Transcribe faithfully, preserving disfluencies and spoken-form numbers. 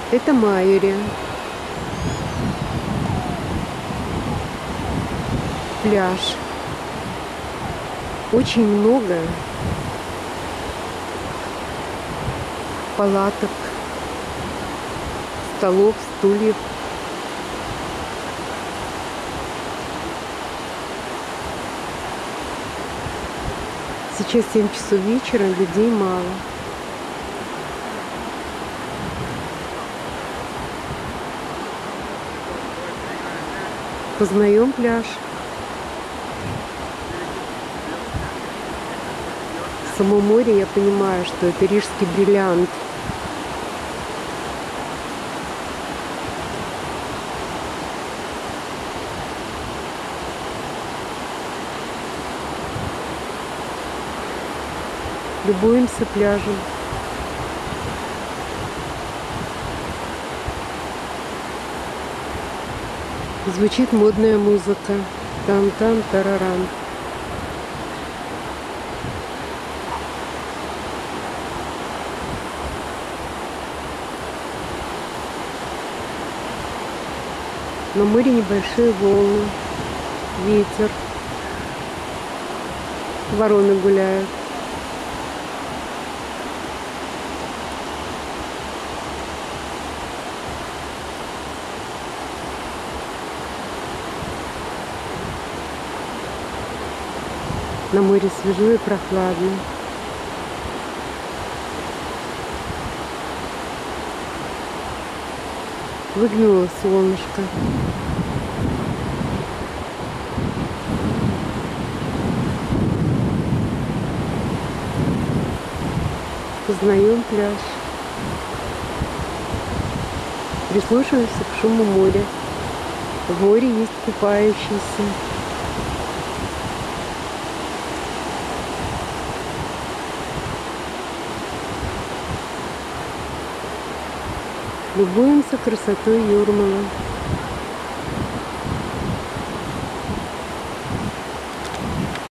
Это Майори. Пляж. Очень много палаток, столов, стульев. Сейчас семь часов вечера, людей мало. Познаем пляж. Само море, я понимаю, что это рижский бриллиант. Любуемся пляжем. Звучит модная музыка. Там-там-тарарам. На море небольшие волны, ветер, вороны гуляют. На море свежо и прохладно. Выглянуло солнышко. Познаем пляж. Прислушиваемся к шуму моря. В море есть купающиеся. Любуемся красотой Юрмалы.